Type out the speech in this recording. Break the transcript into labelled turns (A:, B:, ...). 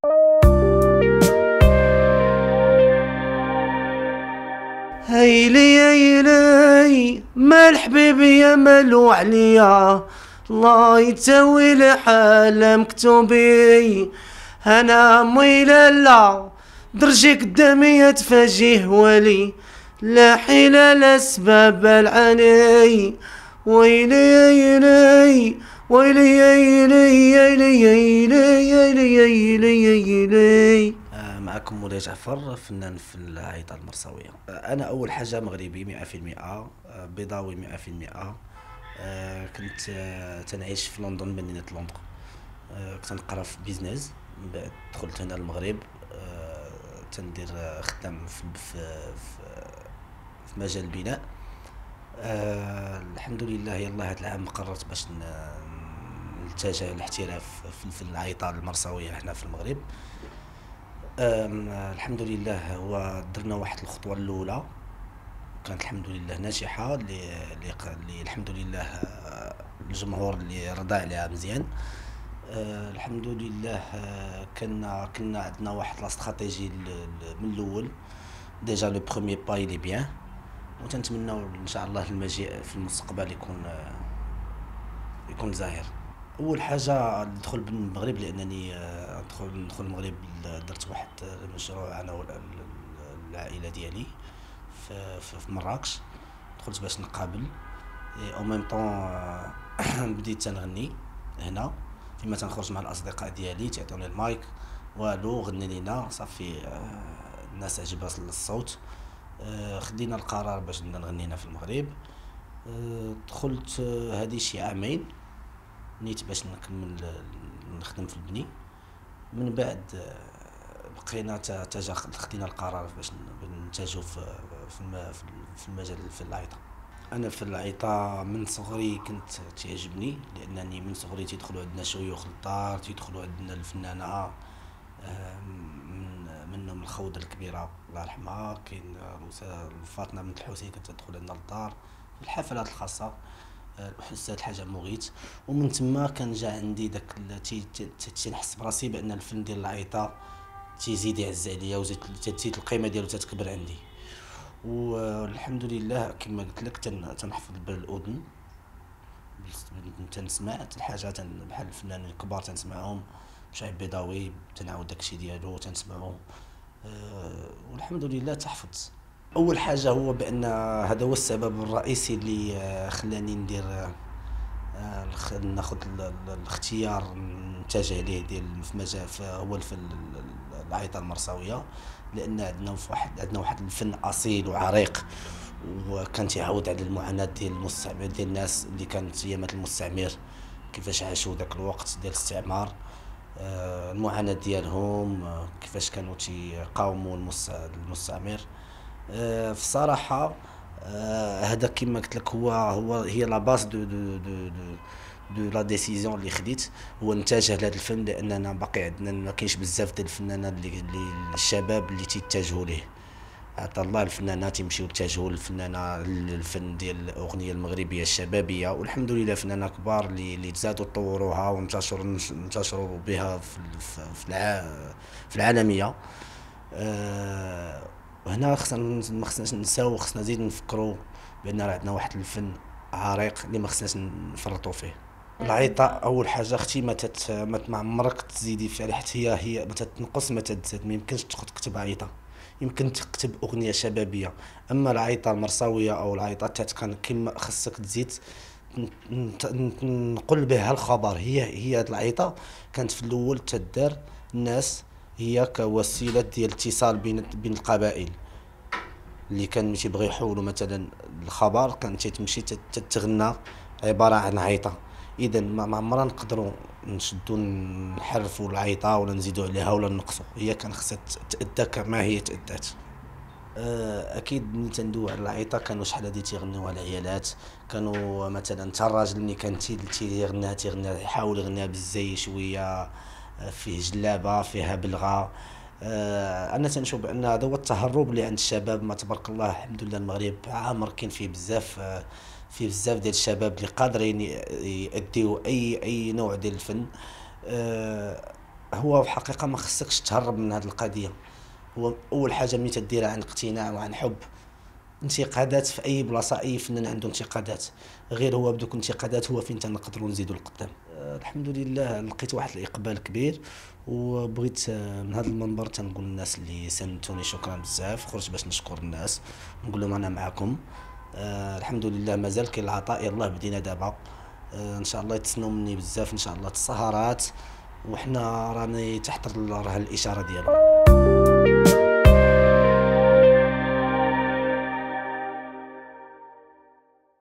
A: هيلي هيلي مال حبيبي يا مالو عليا، الله يتوي لحال مكتوبي. انا امي لالا درجي قدامي تفاجيه ولي، لا حيلة لا سباب العاني. ويلي يلي ويلي يلي يلي يلي يلي يلي. معكم مولاي جعفر، فنان في العيطة المرساوية. أنا أول حاجة مغربي 100%، بيضاوي 100%. كنت تنعيش في لندن، مدينة لندن. كنت نقرا في بيزنس، من بعد دخلت هنا المغرب. تندير خدام في مجال البناء. الحمد لله يلا هذا العام قررت باش نتجه للاحتراف في العيطة المرساوية هنا في المغرب. الحمد لله هو درنا واحد الخطوة الأولى كانت الحمد لله ناجحة، اللي الحمد لله الجمهور اللي رضى عليها مزيان. الحمد لله كنا عندنا واحد لاستراتيجي من الاول. ديجا لو بروميي با لي بيان، وتنتمناو ان شاء الله المجيء في المستقبل يكون زاهر. اول حاجه الدخول بالمغرب، لانني ندخل المغرب درت واحد المشروع انا والعائله ديالي في مراكش. دخلت باش نقابل او ميم طون. بديت تنغني هنا، فيما تنخرج مع الاصدقاء ديالي تعطوني المايك والو غني لينا صافي. الناس عجبها الصوت. خدينا القرار باش نبدا نغنينا في المغرب. دخلت هذه شي عامين نيت باش نكمل نخدم في البني. من بعد بقينا خدينا القرار باش نتجهوا في المجال في العيطة. انا في العيطة من صغري كنت تعجبني، لانني من صغري تيدخلوا عندنا شيوخ للدار، تيدخلوا عندنا الفنانة منهم الخوضة الكبيرة الله يرحمها، كاين فاطمة بنت الحسين كانت تدخل عندنا للدار في الحفلات الخاصة، الأستاذ الحاج مغيث. ومن تما كان جا عندي داك تنحس براسي بان الفن ديال العيطة تيزيد يعز عليا، وزيد القيمة ديالو تتكبر عندي. والحمد لله كما قلت لك تنحفظ بالاذن، تنسمع الحاجات بحال الفنانين الكبار تنسمعهم، شعيب بيضاوي تنعاود داكشي ديالو تنسمعو. والحمد لله تحفظ. اول حاجه هو بان هذا هو السبب الرئيسي اللي خلاني ندير ناخذ الاختيار نتجه ليه ديال في مجال هو في العيطة المرساوية، لان عندنا واحد الفن اصيل وعريق، وكان تيعاود على المعاناه ديال المستعمر، ديال الناس اللي كانت ايامات المستعمر كيفاش عاشوا ذاك الوقت ديال الاستعمار. المعاناه ديالهم كيفاش كانوا تيقاوموا المستعمر. في الصراحه هذا كما قلت لك هي لا باز دو لا ديسيزيون اللي خديت، هو نتجه لهذا الفن، لاننا باقي عندنا ما كاينش بزاف ديال الفنانات اللي الشباب اللي تيتجهوا ليه. عطا الله الفنانات يمشيو يتجهوا للفن ديال الاغنيه المغربيه الشبابيه، والحمد لله فنانات كبار اللي تزادوا طوروها وانتشروا بها في العالميه. وهنا ما خصناش نساو، خصنا نزيد نفكروا بان راه عندنا واحد الفن عريق اللي ما خصناش نفرطوا فيه. العيطة اول حاجه اختي ما عمرك تزيدي فيها، حتى هي ما تتنقص ما تزاد. ما يمكنش تكتب عيطة، يمكن تكتب اغنيه شبابيه، اما العيطة المرساويه او العيطة كان كما خصك تزيد نقول بها الخبر. هي هاد العيطة كانت في الاول تدار الناس هي كوسيله ديال اتصال بين القبائل اللي كان تيبغيو يحولوا مثلا الخبر، كان تمشي تتغنى عباره عن عيطه. اذا ما عمرنا نقدروا نشدوا نحرفوا العيطه ولا نزيدوا عليها ولا نقصوا، هي كان خصها تأدى كما هي تأدات. اكيد ملي تندوي على العيطه كانوا شحال هادي تيغنيوها العيالات، كانوا مثلا حتى الراجل ملي كان تيغنيها يحاول يغنيها بالزي شويه، فيه جلابه فيها بلغه. انا تنشوف بان هذا هو التهرب اللي عند الشباب. ما تبارك الله الحمد لله المغرب عامر كاين فيه بزاف ديال الشباب اللي قادرين يأديو اي نوع ديال الفن. هو في الحقيقه ما خصكش تهرب من هذه القضيه. هو اول حاجه ملي تديرها عن اقتناع وعن حب. انتقادات في اي بلاصه، اي فنان عنده انتقادات، غير هو بدوك الانتقادات هو فين تنقدروا نزيدوا لقدام. الحمد لله لقيت واحد الاقبال كبير، وبغيت من هذا المنبر تنقول للناس اللي ساندتوني شكرا بزاف. خرجت باش نشكر الناس، نقول لهم انا معكم. الحمد لله مازال كاين العطاء، يلاه بدينا دابا. ان شاء الله يتسنوا مني بزاف ان شاء الله السهرات، وحنا راني تحت راه الاشاره ديالهم.